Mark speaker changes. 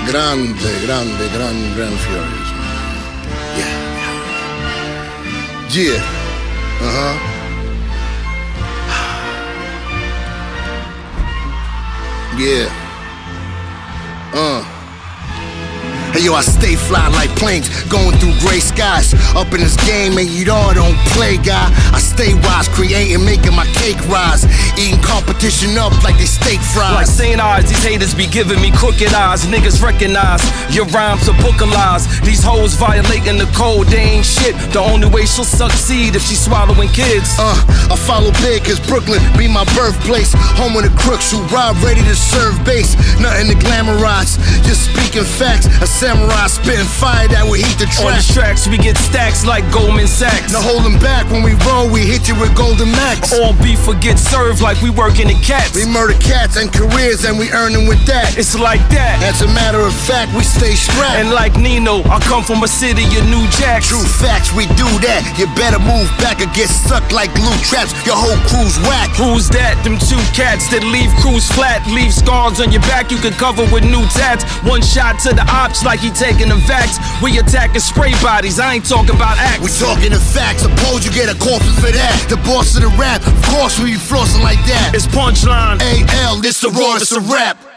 Speaker 1: Grand Furious, man. Yeah. Yeah. Hey yo, I stay fly like planes, going through gray skies. Up in this game, and you all don't play, guy. I stay wise, creating, making my cake rise. Eating competition up like they steak fries.
Speaker 2: Like St. Eyes, these haters be giving me crooked eyes. Niggas recognize your rhymes are book of lies. These hoes violating the code, they ain't shit. The only way she'll succeed if she's swallowing kids.
Speaker 1: I follow big cause Brooklyn be my birthplace. Home of the crooks who ride ready to serve base. Nothing to glamorize, just speaking facts. A samurai spitting fire that will heat the track.
Speaker 2: On the tracks we get stacks like Goldman Sachs.
Speaker 1: No holding back, when we roll we hit you with Golden Max.
Speaker 2: All beef will get served like we working in cats.
Speaker 1: We murder cats and careers and we earning with that.
Speaker 2: It's like that.
Speaker 1: As a matter of fact, we stay strapped.
Speaker 2: And like Nino, I come from a city of New Jacks.
Speaker 1: True facts, we do that. You better move back or get stuck like glue traps. Your whole crew's whack.
Speaker 2: Who's that? Them two cats that leave crews flat. Leave scars on your back you can cover with new tats. One shot to the ops like he taking the vax. We attacking spray bodies, I ain't talking about acts.
Speaker 1: We talking the facts, suppose you get a coffin for that. The boss of the rap, of course we be flossing like that.
Speaker 2: It's Punchline.
Speaker 1: A.L., this the raw, it's a rap.